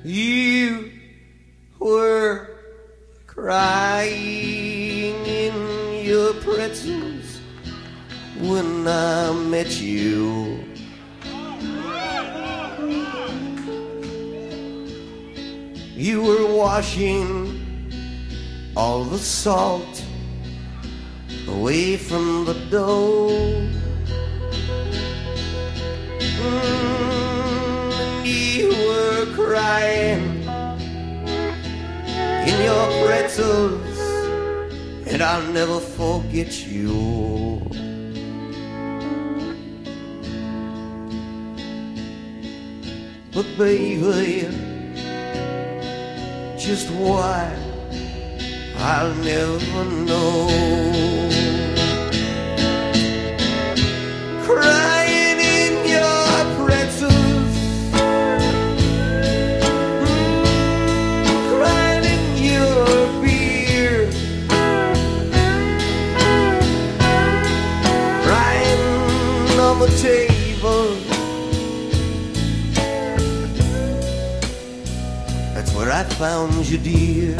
You were crying in your pretzels when I met you. You were washing all the salt away from the dough. And you were crying in your pretzels, and I'll never forget you. But baby, just why, I'll never know. Crying in your pretzels, crying in your beer, crying on the table. That's where I found you, dear.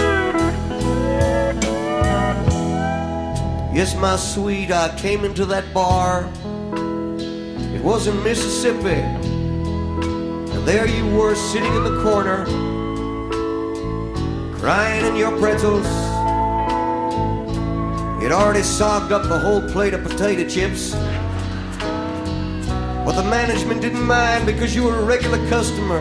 Yes, my sweet, I came into that bar. It was in Mississippi, and there you were sitting in the corner, crying in your pretzels. You'd already sogged up the whole plate of potato chips, but the management didn't mind because you were a regular customer.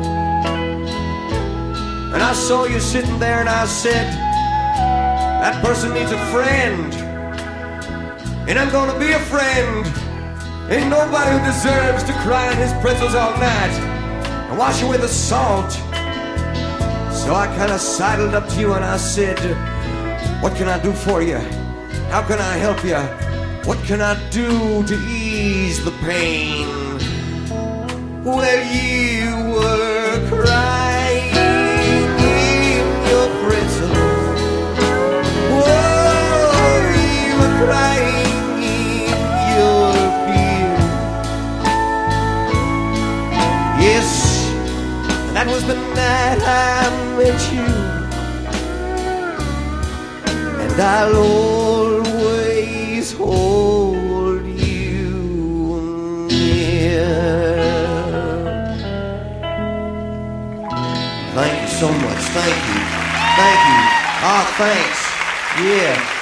And I saw you sitting there and I said, that person needs a friend, and I'm gonna be a friend. Ain't nobody who deserves to cry in his pretzels all night and wash away the salt. So I kinda sidled up to you and I said, what can I do for you? How can I help you? What can I do to ease the pain? Well, you were crying in your pretzels. Whoa, you were crying in your beer. Yes, that was the night I met you, and I'll always hold you near. Thank you so much. Thank you. Thank you. Ah, thanks. Yeah.